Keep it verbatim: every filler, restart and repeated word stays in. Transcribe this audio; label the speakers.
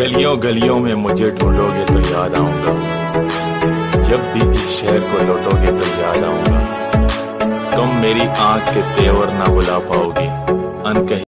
Speaker 1: गलियों गलियों में मुझे ढूंढोगे तो याद आऊंगा, जब भी इस शहर को लौटोगे तो याद आऊंगा। तुम मेरी आंख के तेवर ना बुला पाओगी, अनकही